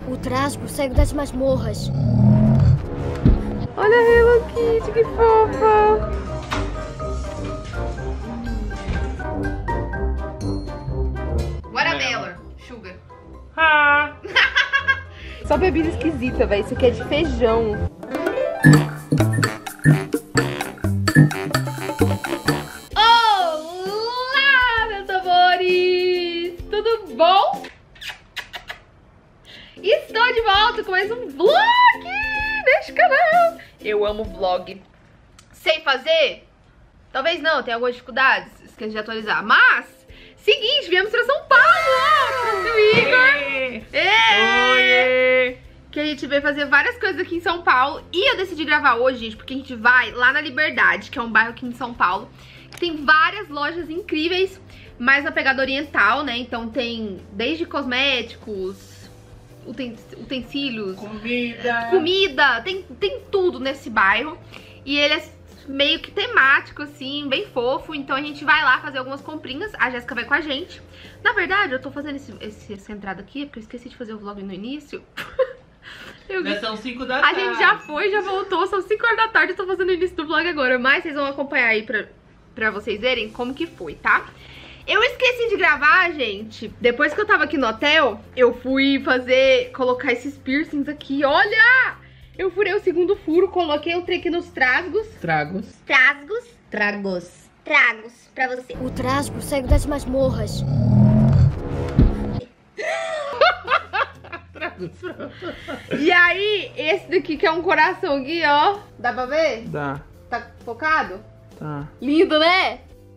O trasgo segue das masmorras. Olha a Hello Kitty, que fofa! Watermelon, sugar. Ah. Só bebida esquisita, velho. Isso aqui é de feijão. Olá, meus amores! Tudo bom? Estou de volta com mais um vlog neste canal. Eu amo vlog. Sei fazer? Talvez não, tem algumas dificuldades. Esqueci de atualizar. Mas, seguinte, viemos pra São Paulo, ó, pro Igor. Oi! Que a gente veio fazer várias coisas aqui em São Paulo. E eu decidi gravar hoje, gente, porque a gente vai lá na Liberdade, que é um bairro aqui em São Paulo, que tem várias lojas incríveis, mais na pegada oriental, né? Então tem desde cosméticos, utensílios, comida, tem tudo nesse bairro. E ele é meio que temático, assim, bem fofo. Então a gente vai lá fazer algumas comprinhas. A Jéssica vai com a gente. Na verdade, eu tô fazendo essa entrada aqui porque eu esqueci de fazer o vlog no início. Já são 5 da tarde. A gente já foi, já voltou, são 5 horas da tarde. Eu tô fazendo o início do vlog agora. Mas vocês vão acompanhar aí pra vocês verem como que foi, tá? Eu esqueci de gravar, gente. Depois que eu tava aqui no hotel, eu fui colocar esses piercings aqui. Olha! Eu furei o segundo furo, coloquei o trem aqui nos trasgos. Tragos. Tragos pra você. O trasgo segue das masmorras. Tragos. E aí, esse daqui que é um coração aqui, ó. Dá pra ver? Dá. Tá focado? Tá. Lindo, né?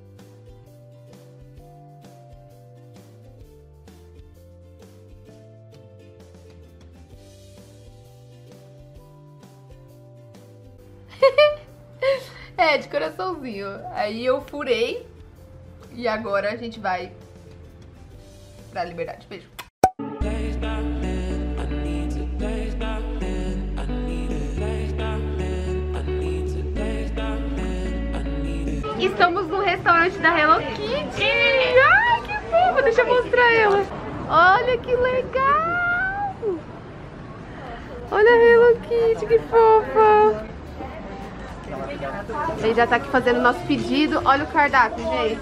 É, de coraçãozinho. Aí eu furei. E agora a gente vai pra Liberdade. Beijo. Estamos no restaurante da Hello Kitty. Ai, que fofa. Deixa eu mostrar ela. Olha que legal. Olha a Hello Kitty, que fofa. Ele já tá aqui fazendo o nosso pedido. Olha o cardápio, gente.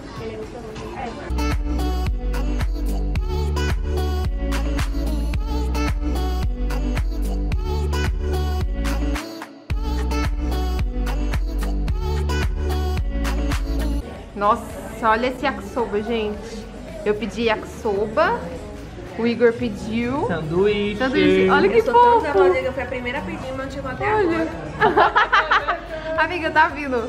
Nossa, olha esse yakisoba, gente. Eu pedi yakisoba. O Igor pediu Sanduíche. Olha que fofo. Foi a primeira a pedir, mas não chegou até agora. Amiga, tá vindo.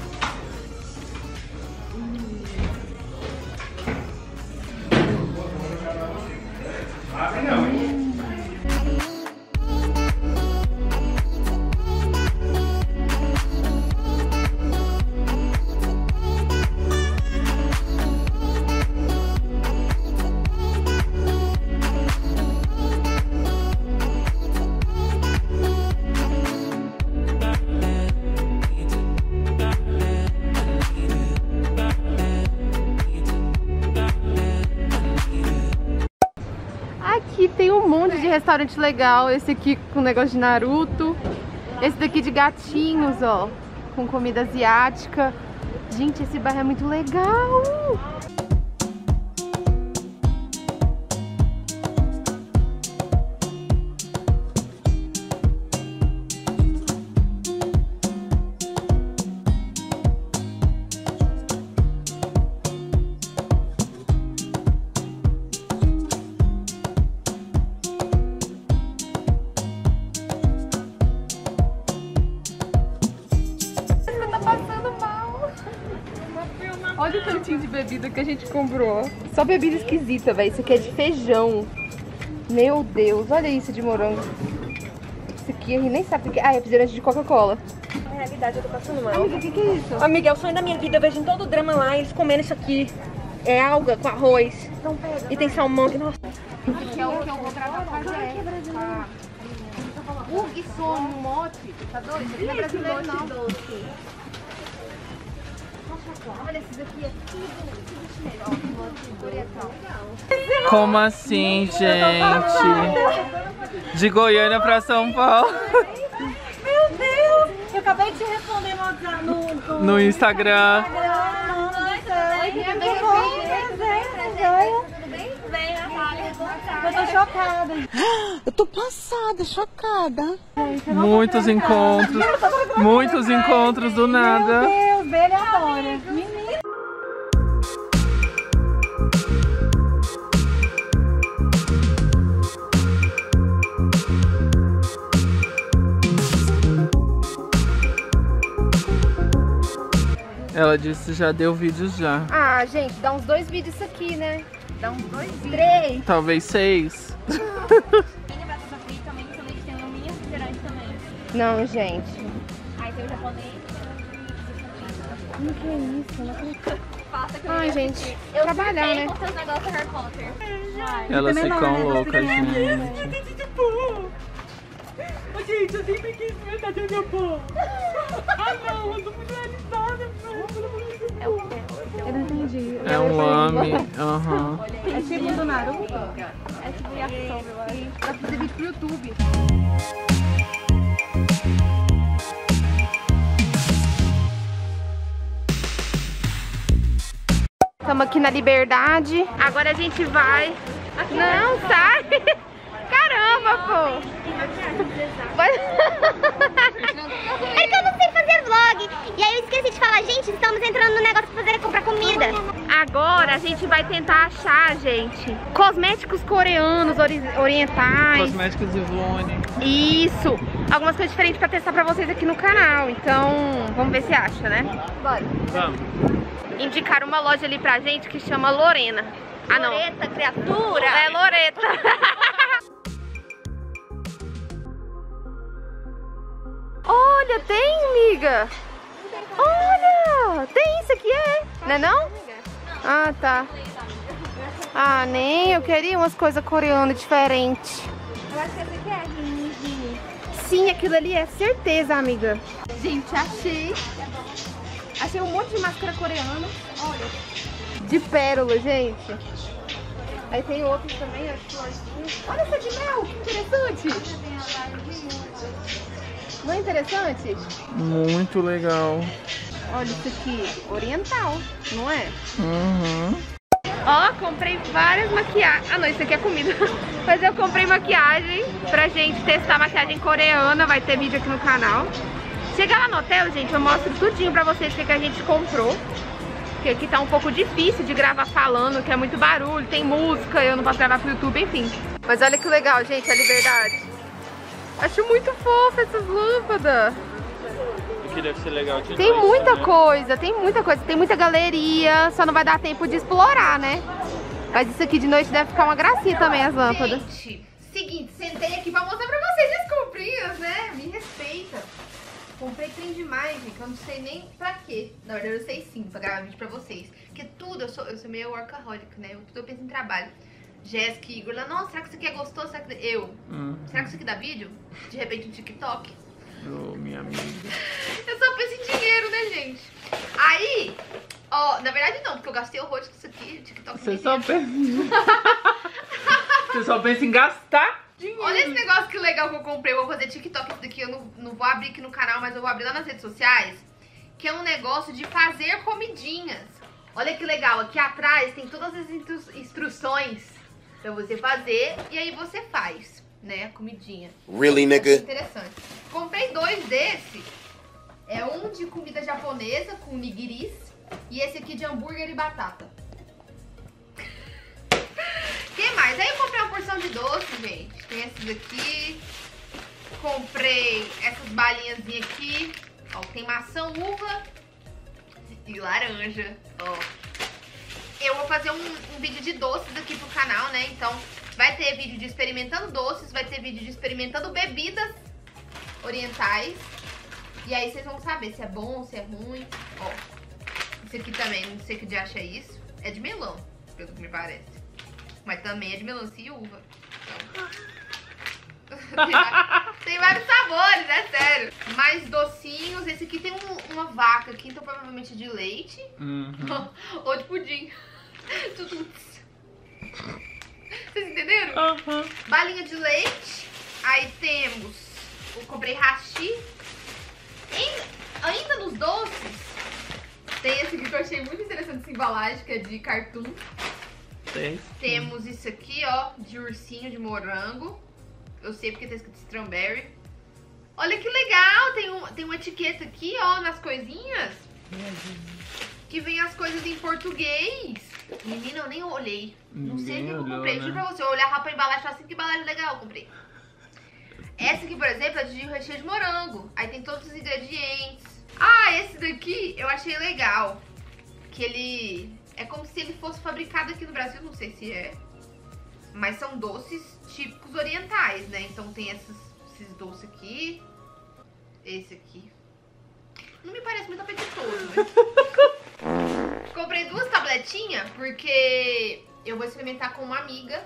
Aqui tem um monte de restaurante legal. Esse aqui com negócio de Naruto. Esse daqui de gatinhos, ó, com comida asiática. Gente, esse bairro é muito legal. Olha o tantinho de bebida que a gente comprou. Só bebida esquisita, velho. Isso aqui é de feijão. Meu Deus, olha isso de morango. Isso aqui a gente nem sabe o que é. Ah, é refrigerante de Coca-Cola. Na realidade, eu tô passando mal. Amiga, o que é isso? Amiga, é o sonho da minha vida. Eu vejo em todo o drama lá, eles comendo isso aqui. É alga com arroz. Não pega. E tem salmão. Que, nossa. Que é o que eu vou tratar com a Jéssica. O Guisson no mote. Tá doido? Isso não é brasileiro, não. Olha, esses aqui é tudo chinelo. Ó, oriental. Como assim, gente? De Goiânia pra São Paulo. Meu Deus! Eu acabei de te responder No Instagram. Eu tô chocada. Eu tô passada, chocada. Muitos encontros do nada. Meu Deus, Bela adora. Menina. Ela disse que já deu vídeos já. Ah, gente, dá uns 2 vídeos isso aqui, né? Dá uns 2 vídeos. 3. Talvez 6. Não, gente. Aí tem o japonês. O que é isso? Não acredito. Ai, gente. Trabalhar, né? Com seus negócios Harry Potter. Elas ficam loucas, gente. Gente, eu sempre quis ver a Tati Japão. Ai não, eu tô muito realizada. Eu não entendi. É um lame. Aham. É tipo do Naruto? É tipo de ação, eu acho. Dá pra fazer vídeo pro YouTube. Estamos aqui na Liberdade. Agora a gente vai... Não, sai! Caramba, pô! É que eu não sei fazer vlog. E aí eu esqueci de falar, gente, estamos entrando no negócio pra fazer comprar comida. Agora a gente vai tentar achar, gente, cosméticos coreanos, orientais. Cosméticos Ivone. Isso! Algumas coisas diferentes pra testar pra vocês aqui no canal. Então, vamos ver se acha, né? Bora. Vamos. Indicaram uma loja ali pra gente que chama Lorena. Ah, não. Loreta, criatura. É Loreta. Olha, tem, amiga. Olha, tem isso aqui, não é não? Ah, tá. Ah, nem, eu queria umas coisas coreanas diferentes. Eu acho que essa aqui é Rini. Sim, aquilo ali é certeza, amiga. Gente, achei. Achei um monte de máscara coreana. Olha. De pérola, gente. Aí tem outros também, as florzinhas. Olha essa de mel, que interessante. Não é interessante? Muito legal. Olha isso aqui, oriental, não é? Uhum. Ó, comprei várias maquiagens. Ah, não, isso aqui é comida. Mas eu comprei maquiagem pra gente testar maquiagem coreana. Vai ter vídeo aqui no canal. Chega lá no hotel, gente, eu mostro tudinho pra vocês o que a gente comprou. Porque aqui tá um pouco difícil de gravar falando, que é muito barulho, tem música, eu não posso gravar pro YouTube, enfim. Mas olha que legal, gente, a Liberdade. Acho muito fofa essas lâmpadas. Que deve ser legal de Tem noite, muita né? coisa, tem muita galeria, só não vai dar tempo de explorar, né? Mas isso aqui de noite deve ficar uma gracinha também, as lâmpadas. Gente, seguinte, sentei aqui pra mostrar pra vocês as comprinhas, né? Me respeita. Comprei trem demais, gente, que eu não sei nem pra quê. Na verdade eu sei sim, pra gravar vídeo pra vocês. Porque tudo, eu sou meio workaholic, né? Tudo eu penso em trabalho. Jéssica e Igor lá, nossa, será que isso aqui é gostoso? Será que... será que isso aqui dá vídeo? De repente um TikTok? Ô, minha amiga. Eu só penso em dinheiro, né, gente? Aí, ó, na verdade não, porque eu gastei horrores com isso aqui, TikTok. Você só pensa... Você só pensa em gastar dinheiro. Olha esse negócio que legal que eu comprei. Eu vou fazer TikTok, isso daqui eu não vou abrir aqui no canal, mas eu vou abrir lá nas redes sociais. Que é um negócio de fazer comidinhas. Olha que legal, aqui atrás tem todas as instruções pra você fazer. E aí você faz, né, a comidinha. Really, nigga? Interessante. Comprei 2 desse. É um de comida japonesa com nigiris. E esse aqui de hambúrguer e batata. Que mais? Aí eu comprei uma porção de doce, gente. Tem esses aqui. Comprei essas balinhazinhas aqui. Ó, tem maçã, uva e laranja. Ó. Eu vou fazer um vídeo de doces aqui pro canal, né? Então vai ter vídeo de experimentando doces, vai ter vídeo de experimentando bebidas orientais. E aí vocês vão saber se é bom, se é ruim. Ó, esse aqui também, não sei que de acha isso. É de melão, pelo que me parece. Mas também é de melancia e uva. Então... tem vários sabores, é sério. Mais docinhos. Esse aqui tem uma vaca aqui, então provavelmente de leite. Ou de pudim. Vocês entenderam? Balinha de leite. Aí Aí temos, eu comprei hashi. Ainda nos doces, tem esse aqui que eu achei muito interessante, essa embalagem, que é de cartoon. Temos isso aqui, ó, de ursinho de morango. Eu sei porque tá escrito strawberry. Olha que legal, tem uma etiqueta aqui, ó, nas coisinhas. Que vem as coisas em português. Menina, eu nem olhei. Não sei o que eu comprei. Juro pra você, eu olhar pra embalagem e falar assim, que embalagem legal eu comprei. Essa aqui, por exemplo, é de recheio de morango. Aí tem todos os ingredientes. Ah, esse daqui eu achei legal. Que ele é como se ele fosse fabricado aqui no Brasil, não sei se é. Mas são doces típicos orientais, né? Então tem esses doces aqui. Esse aqui. Não me parece muito apetitoso, né? Comprei 2 tabletinhas porque eu vou experimentar com uma amiga.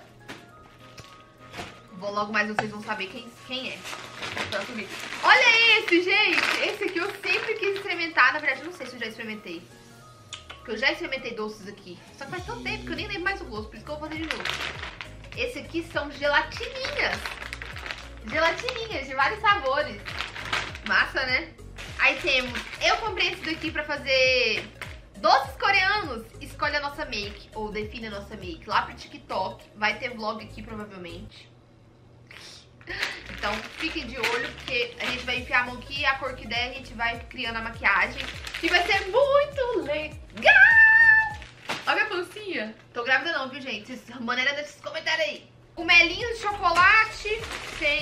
Logo mais vocês vão saber quem é. Olha esse, gente! Esse aqui eu sempre quis experimentar. Na verdade, eu não sei se eu já experimentei. Porque eu já experimentei doces aqui. Só que faz tanto tempo que eu nem lembro mais o gosto. Por isso que eu vou fazer de novo. Esse aqui são gelatininhas. Gelatininhas de vários sabores. Massa, né? Aí temos... Eu comprei esse daqui pra fazer doces coreanos. Escolhe a nossa make. Ou define a nossa make. Lá pro TikTok. Vai ter vlog aqui, provavelmente. Então fiquem de olho, porque a gente vai enfiar a mão aqui, a cor que der a gente vai criando a maquiagem. E vai ser muito legal! Olha minha pancinha. Tô grávida não, viu, gente? Maneira desses comentários aí. O melinho de chocolate. Tem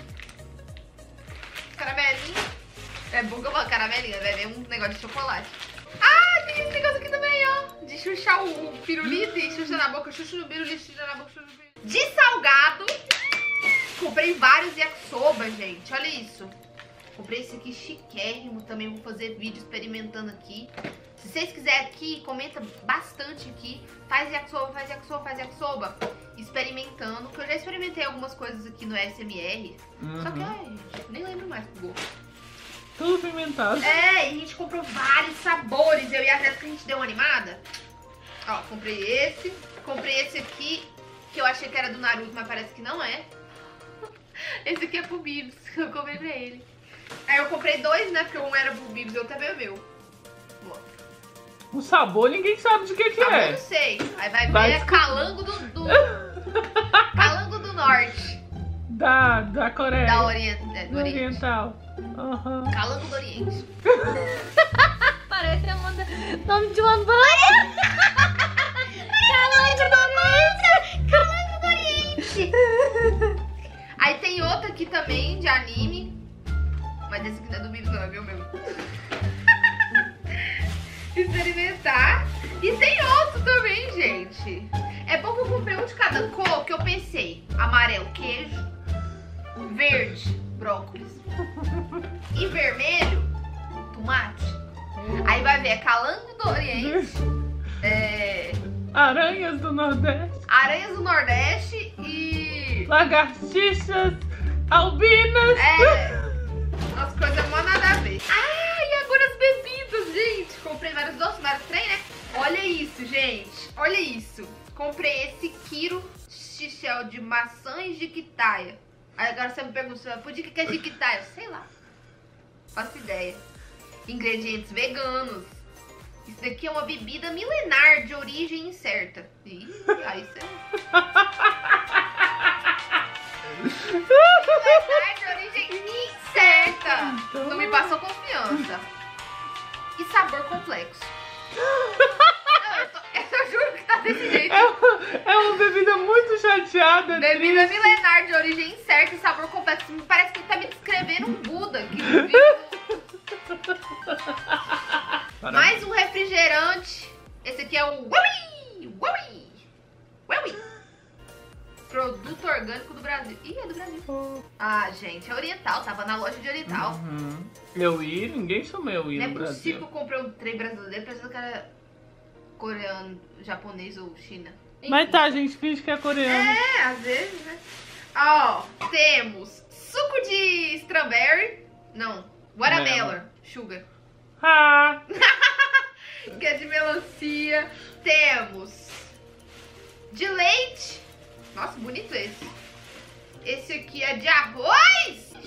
caramelinho. É bom que eu falo caramelinho, né? É um negócio de chocolate. Ah, tem esse negócio aqui também, ó. De chuchar o pirulito e chucha na boca. Chucha no pirulito, chucha na boca, chucha no pirulito. De salgado. Comprei vários yakisoba, gente. Olha isso. Comprei esse aqui chiquérrimo. Também vou fazer vídeo experimentando aqui. Se vocês quiserem aqui, comenta bastante aqui. Faz yakisoba, faz yakisoba, faz yakisoba. Experimentando. Que eu já experimentei algumas coisas aqui no SMR. Só que, ai, gente, nem lembro mais do gosto. Tudo pimentado. É, e a gente comprou vários sabores. Eu e a Jéssica, a gente deu uma animada. Ó, comprei esse. Comprei esse aqui, que eu achei que era do Naruto, mas parece que não é. Esse aqui é pro Bibs, eu comprei pra ele. Aí eu comprei 2, né, porque um era pro Bibs e outro é meu. O sabor ninguém sabe de que é. Eu não sei. Aí vai ver calango Calango do Norte. Da Coreia. Do Oriente. Oriental. Calango do Oriente. Parece nome de uma banha. Calango do Oriente. Aí tem outro aqui também, de anime. Mas esse aqui não é do Bibs, não, é meu. Experimentar. E tem outro também, gente. É bom que eu comprei um de cada cor, que eu pensei. Amarelo, queijo. Verde, brócolis. E vermelho, tomate. Aí vai ver calango do Oriente. Aranhas do Nordeste. Aranhas do Nordeste e... lagartixas albinas. As coisas mó nada a ver. Ah, e agora as bebidas, gente. Comprei vários doces, vários trem, né? Olha isso, gente. Olha isso. Comprei esse Kiro Xixel de maçã e jiquitaia. Aí agora você me pergunta, por que é jiquitaia? Sei lá. Faço ideia. Ingredientes veganos. Isso daqui é uma bebida milenar de origem incerta. Ih, aí você... milenar de origem incerta. Não me passou confiança. E sabor complexo. Eu juro que tá desse jeito. É uma bebida muito chateada. Bebida milenar de origem incerta e sabor complexo. Me parece que ele tá me descrevendo um Buda que vive. Mais um refrigerante. Esse aqui é o Wui. Produto orgânico do Brasil. Ih, é do Brasil. Ah, gente, é oriental. Tava na loja de oriental. Ninguém chama eu ir Não é no Brasil. possível que eu comprei um trem brasileiro. Pensando que era coreano, japonês ou China. Enfim. Mas tá, a gente finge que é coreano. É, às vezes, né? Ó, temos suco de strawberry. Não, watermelon. Sugar. Ah! Que é de melancia. Temos de leite. Nossa, bonito esse. Esse aqui é de arroz.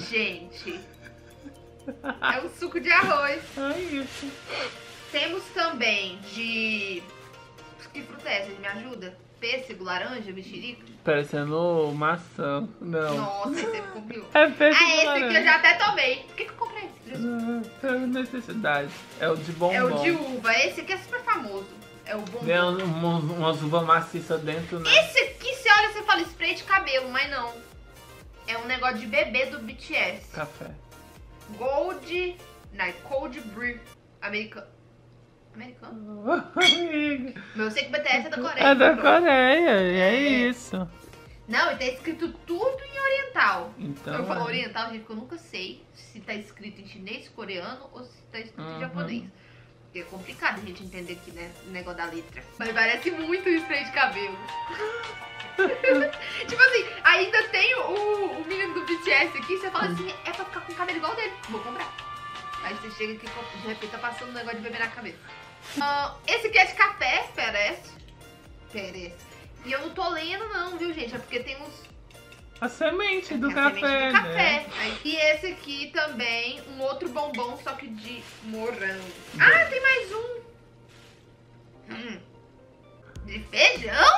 gente. É um suco de arroz. É isso. Temos também de... Que fruta é essa? Me ajuda? Pêssego, laranja, mexerica? Parecendo maçã. Não. Nossa, esse ficou viu. É pêssego Ah, esse laranja. aqui eu já até tomei. Por que eu comprei esse? É necessidade. É o de bombom. É o de uva. Esse aqui é super famoso. É o bombom. Tem umas uvas maciças dentro, né? Esse aqui, você olha e você fala spray de cabelo, mas não. É um negócio de bebê do BTS. Café. Cold Brew. Americano. Amiga. Mas eu sei que o BTS é da Coreia. É da pronto. Coreia, é isso. Não, e tá escrito tudo em oriental. Então, Eu falo oriental, gente, porque eu nunca sei se tá escrito em chinês, coreano ou se tá escrito em japonês. Porque é complicado a gente entender aqui, né, o negócio da letra. Mas parece muito um spray de cabelo. Tipo assim, ainda tem o menino do BTS aqui, você fala assim, é pra ficar com o cabelo igual dele, vou comprar. Aí você chega aqui, de repente tá passando um negócio de bebê na cabeça. Esse aqui é de café, parece. E eu não tô lendo não, viu, gente? É porque tem uns... a semente do a café, semente do café. né? E esse aqui também, um outro bombom, só que de morango. Ah, tem mais um. De feijão?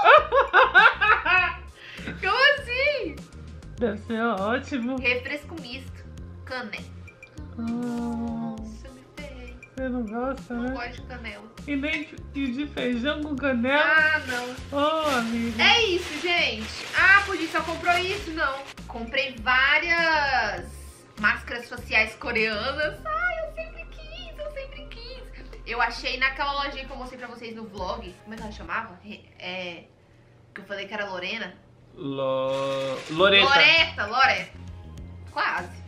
Como assim? Deve ser ótimo. Refresco misto. Canela. Nossa, me ferrei. Você não gosta, Não né? gosto de canela. E nem de feijão com canela? Ah, não. Oh, amiga. É isso, gente. Ah, por isso só comprou isso? Não. Comprei várias máscaras faciais coreanas. Ai, eu sempre quis. Eu achei naquela lojinha que eu mostrei pra vocês no vlog. Como é que ela chamava? Que eu falei que era Lorena. Loreta. Loreta. Quase.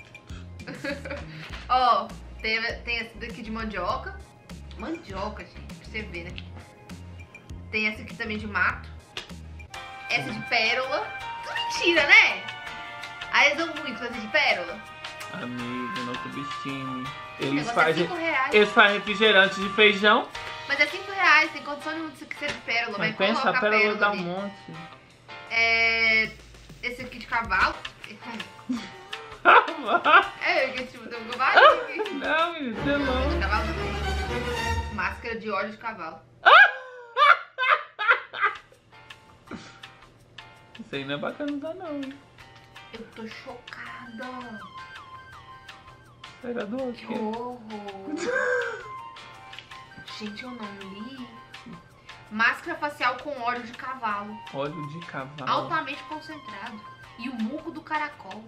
Ó, tem essa daqui de mandioca. Mandioca, gente, pra você ver, né? Tem essa aqui também de mato. Essa de pérola. Tudo mentira, né? Aí eles dão muito essa de pérola. Amiga, não subestime. O Eles negócio fazem, é R$5. eles fazem refrigerante de feijão. Mas é R$5, tem condição nenhuma disso aqui ser de pérola. Mas Mas pensa, coloca a pérola dá um ali. monte. Esse aqui de cavalo. Que tipo, tem um cavalo aqui. Não, menino, você é louco. De cavalo não. Máscara de óleo de cavalo. Isso aí não é bacana usar não, hein? Eu tô chocada. Será do Que quê? horror. Gente, eu não li. Máscara facial com óleo de cavalo. Óleo de cavalo. Altamente concentrado. E o muco do caracol.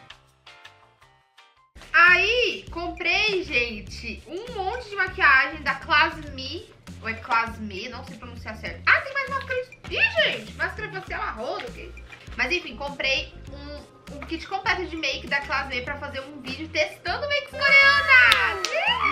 Aí, comprei, gente, um monte de maquiagem da Clasme. Ou é Clasme, não sei pronunciar certo. Ah, tem mais máscara. Ih, gente, máscara facial a roda, ok? Mas enfim, comprei um kit completo de make da Clasme pra fazer um vídeo testando makes coreanas.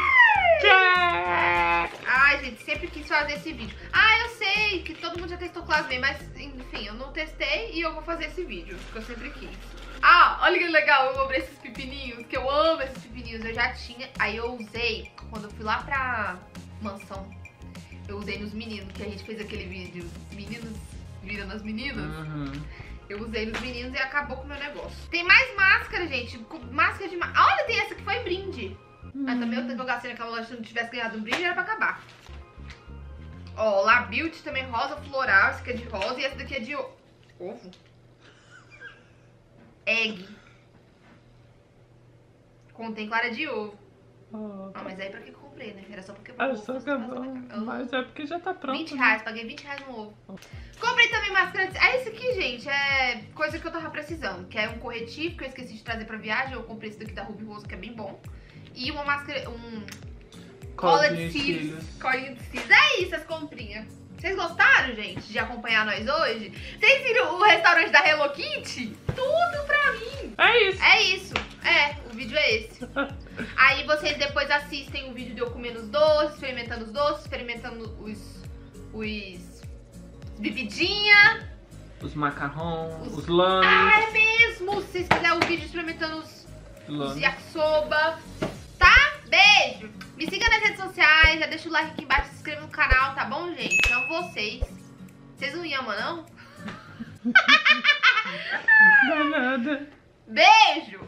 Ai, gente, sempre quis fazer esse vídeo. Ah, eu sei que todo mundo já testou Clasme, mas enfim, eu não testei e eu vou fazer esse vídeo, porque eu sempre quis. Ah, olha que legal, eu comprei esses pepininhos, que eu amo esses pepininhos, eu já tinha. Aí eu usei, quando eu fui lá pra mansão, eu usei nos meninos, que a gente fez aquele vídeo, meninos virando as meninas. Eu usei nos meninos e acabou com o meu negócio. Tem mais máscara, gente, máscara de olha, tem essa que foi brinde. Mas também eu gastei naquela loja, se eu não tivesse ganhado um brinde, era pra acabar. Ó, La Beauty também, rosa floral, essa aqui é de rosa e essa daqui é de ovo. Egg. Contém clara de ovo. Ah, mas aí pra que eu comprei, né? Era só porque eu Só que é bom. Mas é porque já tá pronto. R$20, paguei R$20 no ovo. Comprei também máscara de... Ah, esse aqui, gente, é coisa que eu tava precisando. Que é um corretivo que eu esqueci de trazer pra viagem. Eu comprei esse daqui da Ruby Rose, que é bem bom. E uma máscara... Colinho de cílios. Colinho de cílios. É isso, as comprinhas. Vocês gostaram, gente, de acompanhar nós hoje? Vocês viram o restaurante da Hello Kitty? Tudo pra mim. É isso. É isso. O vídeo é esse. Aí vocês depois assistem o vídeo de eu comendo os doces, experimentando os bebidinha. Os macarrons, os lames. Ah, é mesmo! Se vocês quiserem o vídeo experimentando os yakisoba. Tá? Beijo! Me siga nas redes sociais, já deixa o like aqui embaixo, se inscreva no canal, tá bom, gente? Amo vocês. Vocês não me amam, não? Não é nada. Beijo!